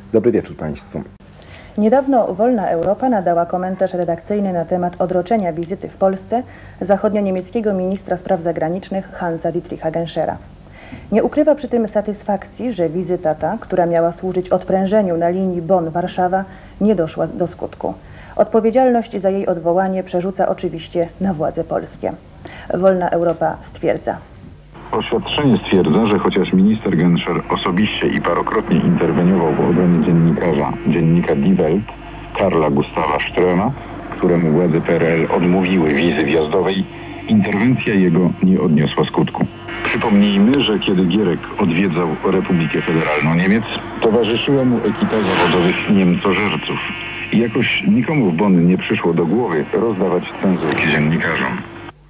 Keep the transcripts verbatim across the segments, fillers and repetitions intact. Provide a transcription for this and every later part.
Dobry wieczór Państwu. Niedawno Wolna Europa nadała komentarz redakcyjny na temat odroczenia wizyty w Polsce zachodnio-niemieckiego ministra spraw zagranicznych Hansa Dietricha Genschera. Nie ukrywa przy tym satysfakcji, że wizyta ta, która miała służyć odprężeniu na linii Bonn-Warszawa, nie doszła do skutku. Odpowiedzialność za jej odwołanie przerzuca oczywiście na władze polskie. Wolna Europa stwierdza. Oświadczenie stwierdza, że chociaż minister Genscher osobiście i parokrotnie interweniował w obronie dziennikarza, dziennika Die Welt, Karla Gustawa Ströma, któremu władze P R L odmówiły wizy wjazdowej, interwencja jego nie odniosła skutku. Przypomnijmy, że kiedy Gierek odwiedzał Republikę Federalną Niemiec, towarzyszyła mu ekipa zawodowych Niemcożerców. I jakoś nikomu w Bonn nie przyszło do głowy rozdawać cenzurki dziennikarzom.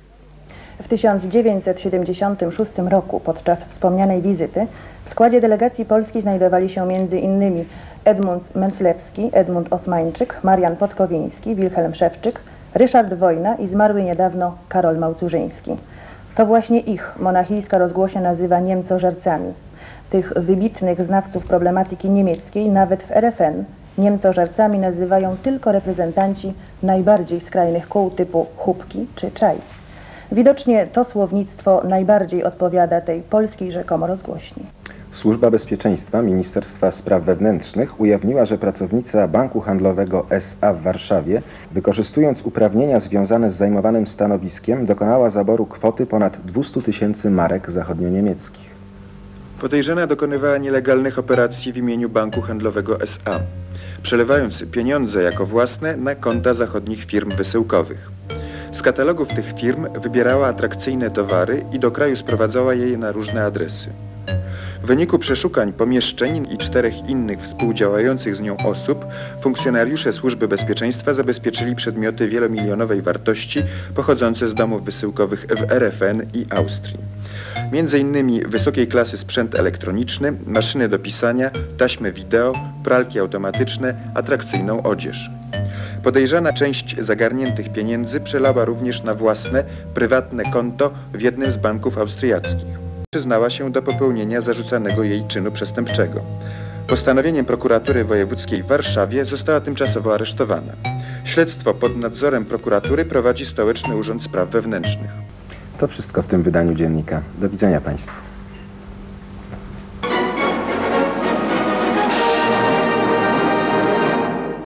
W tysiąc dziewięćset siedemdziesiątym szóstym roku podczas wspomnianej wizyty w składzie delegacji Polski znajdowali się między innymi Edmund Menclewski, Edmund Osmańczyk, Marian Podkowiński, Wilhelm Szewczyk, Ryszard Wojna i zmarły niedawno Karol Małcużyński. To właśnie ich monachijska rozgłosia nazywa Niemcożercami. Tych wybitnych znawców problematyki niemieckiej nawet w R F N Niemcożercami nazywają tylko reprezentanci najbardziej skrajnych kół typu Chubki czy Czaj. Widocznie to słownictwo najbardziej odpowiada tej polskiej rzekomo rozgłośni. Służba Bezpieczeństwa Ministerstwa Spraw Wewnętrznych ujawniła, że pracownica Banku Handlowego S A w Warszawie, wykorzystując uprawnienia związane z zajmowanym stanowiskiem, dokonała zaboru kwoty ponad dwieście tysięcy marek zachodnio-niemieckich. Podejrzana dokonywała nielegalnych operacji w imieniu Banku Handlowego S A, przelewając pieniądze jako własne na konta zachodnich firm wysyłkowych. Z katalogów tych firm wybierała atrakcyjne towary i do kraju sprowadzała je na różne adresy. W wyniku przeszukań pomieszczeń i czterech innych współdziałających z nią osób, funkcjonariusze Służby Bezpieczeństwa zabezpieczyli przedmioty wielomilionowej wartości pochodzące z domów wysyłkowych w R F N i Austrii. Między innymi wysokiej klasy sprzęt elektroniczny, maszyny do pisania, taśmy wideo, pralki automatyczne, atrakcyjną odzież. Podejrzana część zagarniętych pieniędzy przelała również na własne, prywatne konto w jednym z banków austriackich. Przyznała się do popełnienia zarzucanego jej czynu przestępczego. Postanowieniem prokuratury wojewódzkiej w Warszawie została tymczasowo aresztowana. Śledztwo pod nadzorem prokuratury prowadzi Stołeczny Urząd Spraw Wewnętrznych. To wszystko w tym wydaniu dziennika. Do widzenia Państwu.